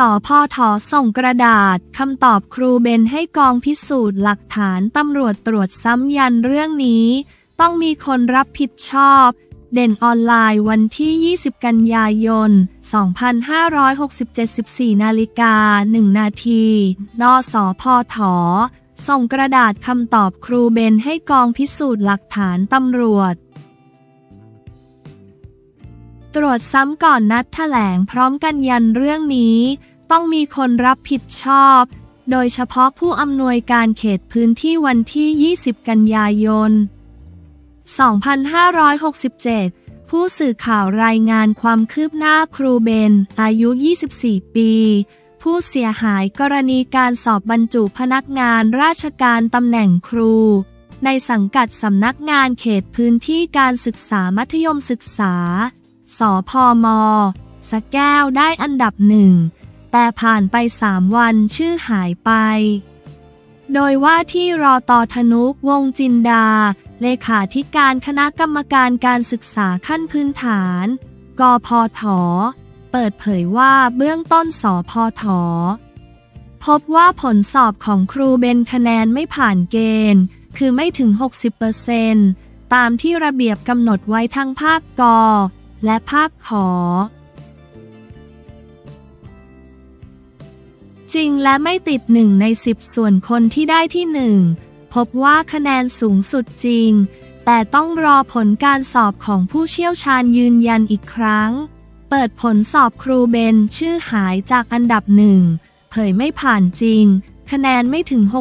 พท.ส่งกระดาษคำตอบครูเบนให้กองพิสูจน์หลักฐานตำรวจตรวจซ้ำยันเรื่องนี้ต้องมีคนรับผิดชอบเด่นออนไลน์วันที่ 20 กันยายน 2567 14 นาฬิกา 1 นาทีน.สพท.ส่งกระดาษคำตอบครูเบนให้กองพิสูจน์หลักฐานตำรวจตรวจซ้ำก่อนนัดแถลงพร้อมกันยันเรื่องนี้ต้องมีคนรับผิดชอบโดยเฉพาะผู้อำนวยการเขตพื้นที่วันที่ 20 กันยายน 2567 ผู้สื่อข่าวรายงานความคืบหน้าครูเบนอายุ 24 ปีผู้เสียหายกรณีการสอบบรรจุพนักงานราชการตำแหน่งครูในสังกัดสำนักงานเขตพื้นที่การศึกษามัธยมศึกษาสพม.สระแก้วได้อันดับ1แต่ผ่านไป3 วันชื่อหายไปโดยว่าที่รต.ธนุวงศ์จินดาเลขาธิการคณะกรรมการการศึกษาขั้นพื้นฐานกพท.เปิดเผยว่าเบื้องต้นสพท.พบว่าผลสอบของครูเบนคะแนนไม่ผ่านเกณฑ์คือไม่ถึง 60% ตามที่ระเบียบกำหนดไว้ทั้งภาคก.และภาคข.จริงและไม่ติด1 ใน 10ส่วนคนที่ได้ที่1พบว่าคะแนนสูงสุดจริงแต่ต้องรอผลการสอบของผู้เชี่ยวชาญยืนยันอีกครั้งเปิดผลสอบครูเบนชื่อหายจากอันดับ1เผยไม่ผ่านจริงคะแนนไม่ถึง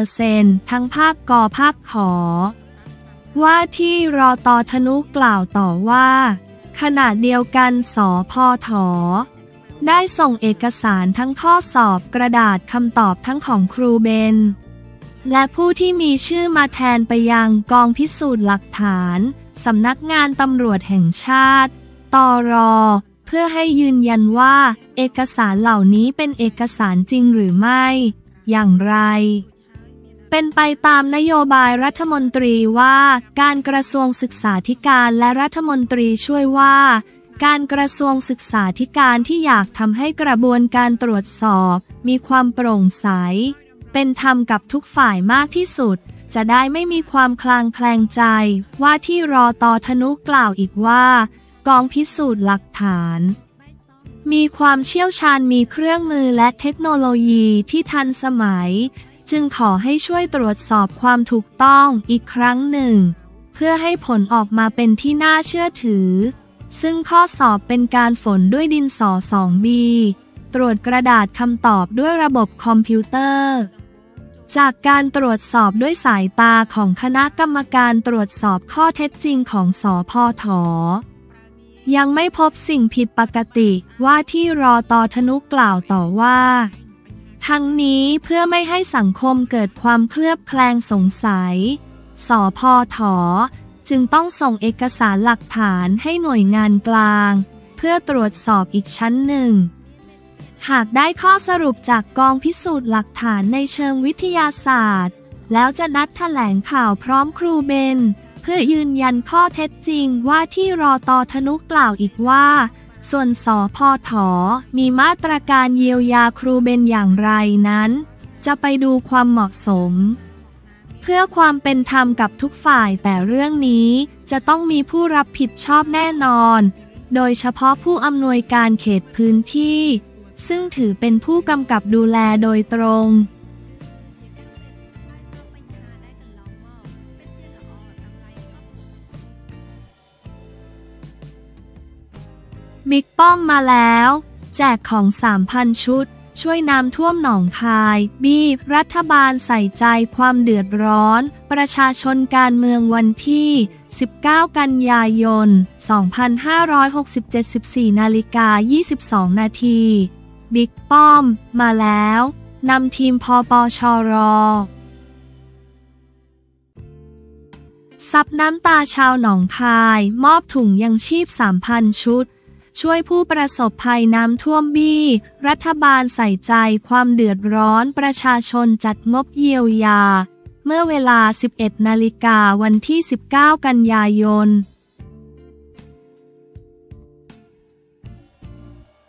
60% ทั้งภาคก.ภาคข.ว่าที่รต.ธนุกล่าวต่อว่าขณะเดียวกันสพท.ได้ส่งเอกสารทั้งข้อสอบกระดาษคำตอบทั้งของครูเบนและผู้ที่มีชื่อมาแทนไปยังกองพิสูจน์หลักฐานสำนักงานตำรวจแห่งชาติตร.เพื่อให้ยืนยันว่าเอกสารเหล่านี้เป็นเอกสารจริงหรือไม่อย่างไรเป็นไปตามนโยบายรัฐมนตรีว่าการกระทรวงศึกษาธิการและรัฐมนตรีช่วยว่าการกระทรวงศึกษาธิการที่อยากทำให้กระบวนการตรวจสอบมีความโปร่งใสเป็นธรรมกับทุกฝ่ายมากที่สุดจะได้ไม่มีความคลางแคลงใจว่าที่รต.ธนุกล่าวอีกว่ากองพิสูจน์หลักฐานมีความเชี่ยวชาญมีเครื่องมือและเทคโนโลยีที่ทันสมัยจึงขอให้ช่วยตรวจสอบความถูกต้องอีกครั้งหนึ่งเพื่อให้ผลออกมาเป็นที่น่าเชื่อถือซึ่งข้อสอบเป็นการฝนด้วยดินสอ 2B ตรวจกระดาษคำตอบด้วยระบบคอมพิวเตอร์จากการตรวจสอบด้วยสายตาของคณะกรรมการตรวจสอบข้อเท็จจริงของสพท.ยังไม่พบสิ่งผิดปกติว่าที่รต.ธนุกล่าวต่อว่าทั้งนี้เพื่อไม่ให้สังคมเกิดความเคลือบแคลงสงสัยสพท.จึงต้องส่งเอกสารหลักฐานให้หน่วยงานกลางเพื่อตรวจสอบอีกชั้นหนึ่งหากได้ข้อสรุปจากกองพิสูจน์หลักฐานในเชิงวิทยาศาสตร์แล้วจะนัดแถลงข่าวพร้อมครูเบนเพื่อยืนยันข้อเท็จจริงว่าที่รต.ธนุกล่าวอีกว่าส่วนสพท.มีมาตรการเยียวยาครูเบนอย่างไรนั้นจะไปดูความเหมาะสมเพื่อความเป็นธรรมกับทุกฝ่ายแต่เรื่องนี้จะต้องมีผู้รับผิดชอบแน่นอนโดยเฉพาะผู้อำนวยการเขตพื้นที่ซึ่งถือเป็นผู้กำกับดูแลโดยตรงบิ๊กป้อมมาแล้วแจกของ 3,000 ชุดช่วยน้ำท่วมหนองคายรัฐบาลใส่ใจความเดือดร้อนประชาชนการเมืองวันที่ 19 กันยายน 2567 14 นาฬิกา 22 นาทีบิ๊กป้อมมาแล้วนำทีมพปชร.ซับน้ำตาชาวหนองคายมอบถุงยังชีพ 3,000 ชุดช่วยผู้ประสบภัยน้ำท่วมรัฐบาลใส่ใจความเดือดร้อนประชาชนจัดงบเยียวยาเมื่อเวลา 11 นาฬิกาวันที่ 19 กันยายน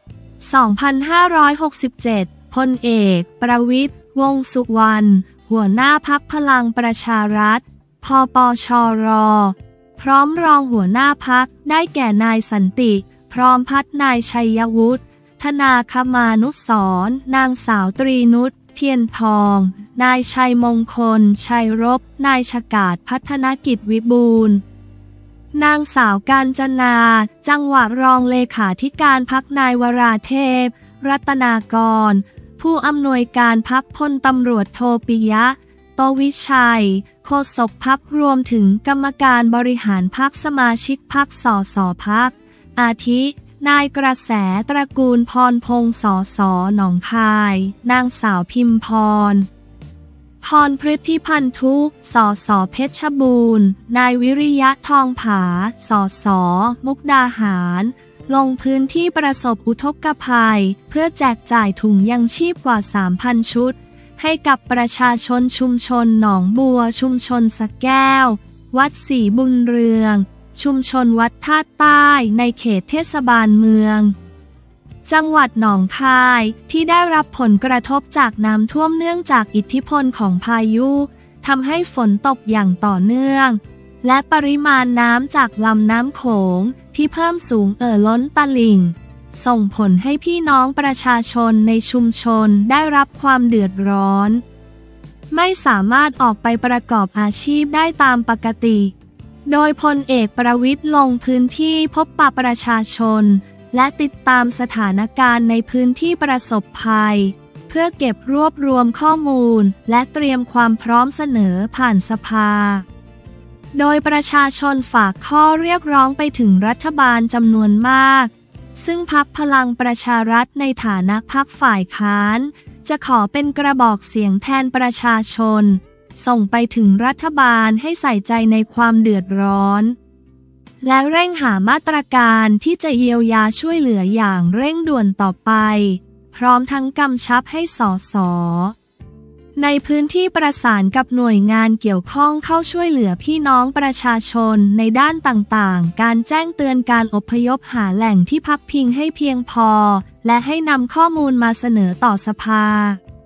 2567 พลเอกประวิตร วงษ์สุวรรณ หัวหน้าพรรคพลังประชารัฐ พปชร พร้อมรองหัวหน้าพรรคได้แก่นายสันติ พร้อมพัฒน์ นายชัยวุฒิ ธนาคมานุสรณ์ นางสาวตรีนุช เทียนทอง นายชัยมงคล ชัยรบ นายฉกาจ พัฒนกิจวิบูลย์ นางสาวกาญจนา จังหวะรองเลขาธิการพรรค นายวราเทพ รัตนากร ผู้อำนวยการพรรค พลตำรวจโทปิยะ โตวิชัย โฆษกพรรครวมถึงกรรมการบริหารพรรค สมาชิกพรรค สสพรรค อาทิ นายกระแสตระกูลพรพงษ์สสหนองคาย นางสาวพิมพร พรพฤทธิพันธุสสเพชรบูรณ์ นายวิริยะทองผา สสมุกดาหาร ลงพื้นที่ประสบอุทกภัยเพื่อแจกจ่ายถุงยังชีพกว่า 3,000 ชุดให้กับประชาชนชุมชนหนองบัว ชุมชนสะแก้ว วัดศรีบุญเรือง ชุมชนวัดธาตุใต้ในเขตเทศบาลเมืองจังหวัดหนองคายที่ได้รับผลกระทบจากน้ำท่วมเนื่องจากอิทธิพลของพายุทำให้ฝนตกอย่างต่อเนื่องและปริมาณน้ำจากลำน้ำโขงที่เพิ่มสูงล้นตลิ่งส่งผลให้พี่น้องประชาชนในชุมชนได้รับความเดือดร้อนไม่สามารถออกไปประกอบอาชีพได้ตามปกติโดยพลเอกประวิตรลงพื้นที่พบปะประชาชนและติดตามสถานการณ์ในพื้นที่ประสบภัยเพื่อเก็บรวบรวมข้อมูลและเตรียมความพร้อมเสนอผ่านสภาโดยประชาชนฝากข้อเรียกร้องไปถึงรัฐบาลจำนวนมากซึ่งพรรคพลังประชารัฐในฐานะพรรคฝ่ายค้านจะขอเป็นกระบอกเสียงแทนประชาชนส่งไปถึงรัฐบาลให้ใส่ใจในความเดือดร้อนและเร่งหามาตรการที่จะเยียวยาช่วยเหลืออย่างเร่งด่วนต่อไปพร้อมทั้งกำชับให้สส.ในพื้นที่ประสานกับหน่วยงานเกี่ยวข้องเข้าช่วยเหลือพี่น้องประชาชนในด้านต่างๆการแจ้งเตือนการอพยพหาแหล่งที่พักพิงให้เพียงพอและให้นำข้อมูลมาเสนอต่อสภา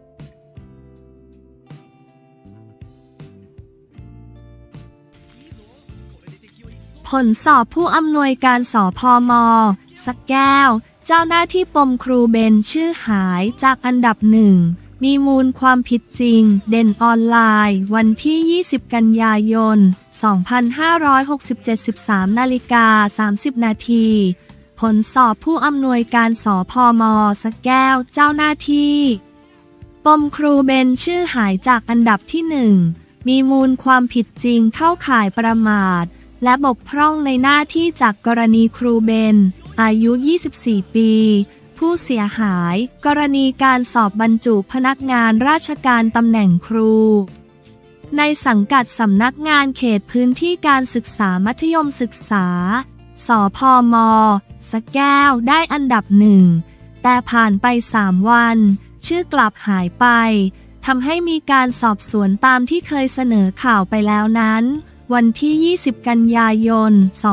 ผลสอบผู้อำนวยการสพม.สระแก้วเจ้าหน้าที่ปมครูเบนชื่อหายจากอันดับหนึ่งมีมูลความผิดจริงเด่นออนไลน์วันที่ 20 กันยายน 2567 13:30 นาทีผลสอบผู้อำนวยการสพม.สระแก้วเจ้าหน้าที่ปมครูเบนชื่อหายจากอันดับที่หนึ่งมีมูลความผิดจริงเข้าข่ายประมาทและบกพร่องในหน้าที่จากกรณีครูเบนอายุ 24 ปีผู้เสียหายกรณีการสอบบรรจุพนักงานราชการตำแหน่งครูในสังกัดสำนักงานเขตพื้นที่การศึกษามัธยมศึกษาสพม.สระแก้วได้อันดับหนึ่งแต่ผ่านไป3 วันชื่อกลับหายไปทำให้มีการสอบสวนตามที่เคยเสนอข่าวไปแล้วนั้นวันที่ 20 กันยายน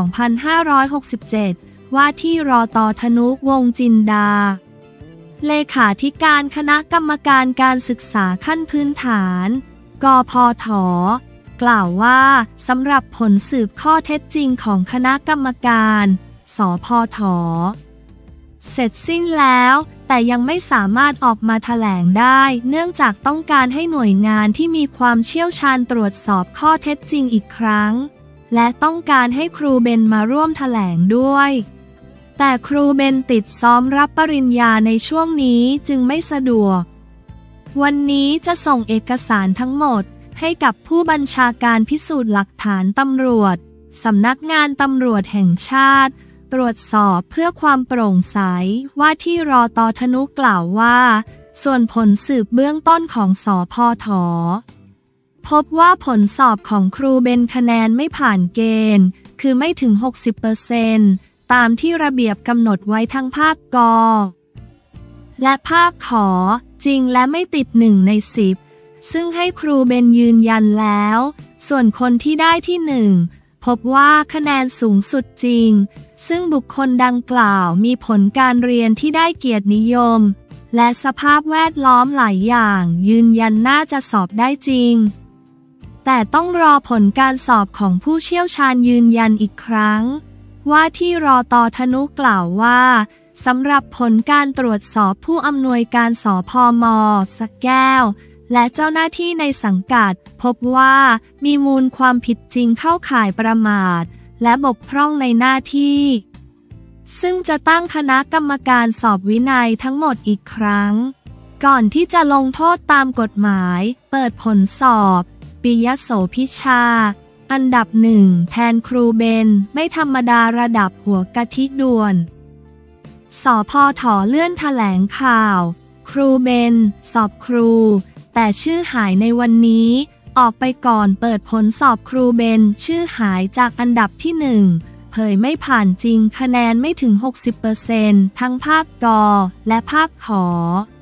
2567 ว่าที่รต.ธนุวงศ์จินดาเลขาธิการคณะกรรมการการศึกษาขั้นพื้นฐานกพฐ.กล่าวว่าสำหรับผลสืบข้อเท็จจริงของคณะกรรมการสพฐ.เสร็จสิ้นแล้วแต่ยังไม่สามารถออกมาแถลงได้เนื่องจากต้องการให้หน่วยงานที่มีความเชี่ยวชาญตรวจสอบข้อเท็จจริงอีกครั้งและต้องการให้ครูเบนมาร่วมแถลงด้วยแต่ครูเบนติดซ้อมรับปริญญาในช่วงนี้จึงไม่สะดวกวันนี้จะส่งเอกสารทั้งหมดให้กับผู้บัญชาการพิสูจน์หลักฐานตำรวจสำนักงานตำรวจแห่งชาติตรวจสอบเพื่อความโปร่งใสว่าที่รต.ธนุกล่าวว่าส่วนผลสืบเบื้องต้นของสพฐ.พบว่าผลสอบของครูเบนคะแนนไม่ผ่านเกณฑ์คือไม่ถึง 60%ตามที่ระเบียบกำหนดไว้ทั้งภาคก.และภาคข.จริงและไม่ติด1 ใน 10ซึ่งให้ครูเบนยืนยันแล้วส่วนคนที่ได้ที่1 พบว่าคะแนนสูงสุดจริงซึ่งบุคคลดังกล่าวมีผลการเรียนที่ได้เกียรตินิยมและสภาพแวดล้อมหลายอย่างยืนยันน่าจะสอบได้จริงแต่ต้องรอผลการสอบของผู้เชี่ยวชาญยืนยันอีกครั้งว่าที่รต.ธนุกล่าวว่าสำหรับผลการตรวจสอบผู้อำนวยการสพม.สระแก้วและเจ้าหน้าที่ในสังกัดพบว่ามีมูลความผิดจริงเข้าข่ายประมาทและบกพร่องในหน้าที่ซึ่งจะตั้งคณะกรรมการสอบวินัยทั้งหมดอีกครั้งก่อนที่จะลงโทษตามกฎหมายเปิดผลสอบปิยโสภิชาอันดับหนึ่งแทนครูเบนไม่ธรรมดาระดับหัวกะทิด่วนสพท.เลื่อนแถลงข่าวครูเบนสอบครูแต่ชื่อหายในวันนี้ออกไปก่อนเปิดผลสอบครูเบนชื่อหายจากอันดับที่หนึ่งเผยไม่ผ่านจริงคะแนนไม่ถึง 60% ทั้งภาคก.และภาคขอ